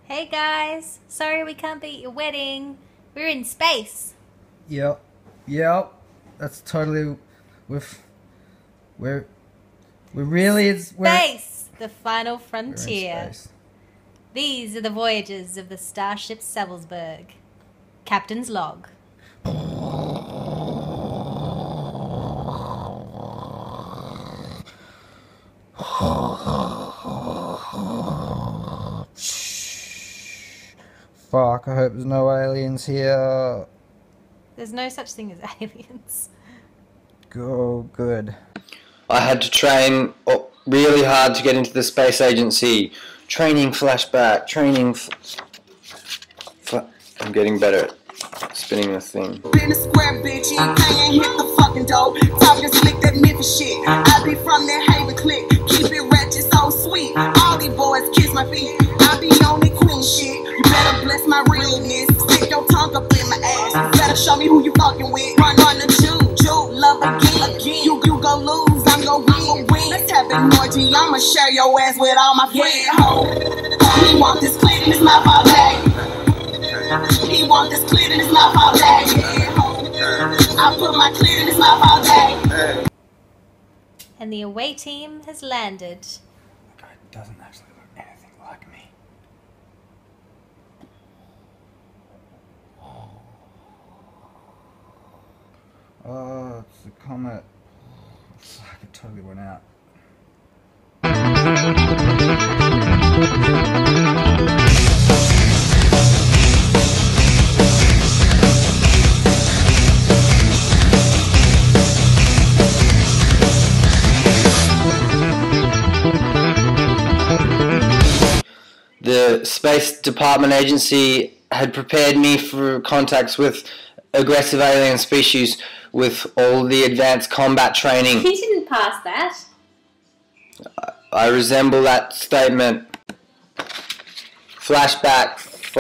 Hey guys, sorry we can't be at your wedding. We're in space. Yep. That's totally. We're Space, the final we're in frontier. space. These are the voyages of the starship Savelsberg. Captain's log. Fuck, I hope there's no aliens here. There's no such thing as aliens. Go good. I had to train really hard to get into the space agency. Training flashback, I'm getting better at spinning the thing. Been a square bitch, I ain't hit the fucking dough. Talking slick, that Memphis shit. I be from that Haven clique. Keep it ratchet, so sweet. All these boys kiss my feet. I be on the queen shit. You better bless my realness. Stick your tongue up in my ass. Better show me who you fucking with. Run the Jew. Love again. You go lose, I'm gon' win. Let's have an orgy. I'ma share your ass with all my friends. He want this clit in his mouth all day. He want this clit in his mouth all day. I put my clit in his mouth all day. And the away team has landed. The guy doesn't actually look anything like me. Oh, it's a comet. Fuck, it totally went out. The Space Department Agency had prepared me for contacts with aggressive alien species with all the advanced combat training. You didn't pass that. I resemble that statement. Flashback.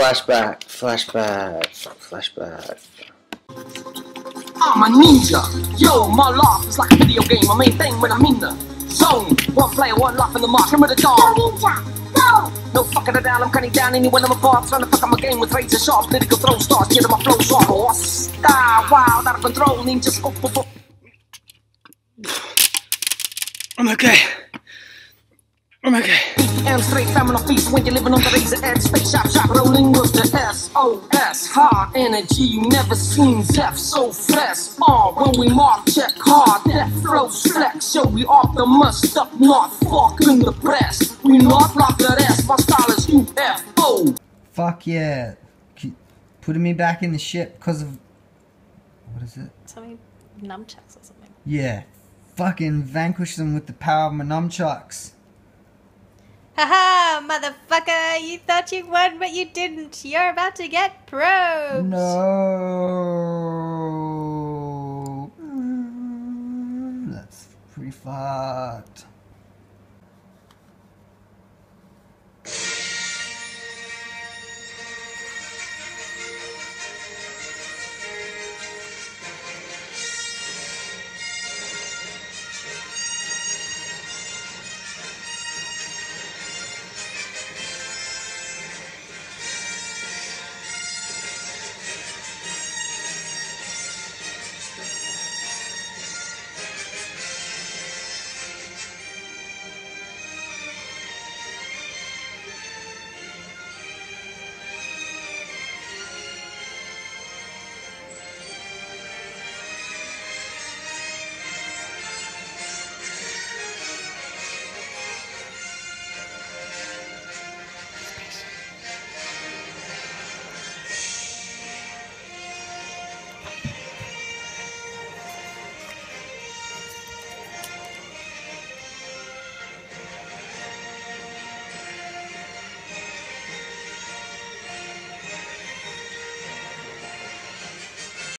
I'm a ninja. Yo, my life is like a video game. My main thing when I'm in the zone. One player, one life in the mark. I'm with a dog. Go ninja, go! No fucking it down, I'm cutting down anyone I'm apart. Trying to fuck up my game with razor sharp. Political throw starts, get my flow sharp. Star wild, out of control, ninja scope. I'm okay. I'm straight famine on feast when you're living on the razor edge. Space shop, rolling with the SOS. Hard energy, you never seen death so fresh. When we mark, check hard, death flows flex. Yo, we optimus up, not fucking the press. We not like the rest, my style is UFO. Fuck yeah. Putting me back in the ship because of... What is it? Something nunchucks or something. Yeah. Fucking vanquish them with the power of my nunchucks. Haha, motherfucker! You thought you won, but you didn't. You're about to get probed. No. That's pretty fucked.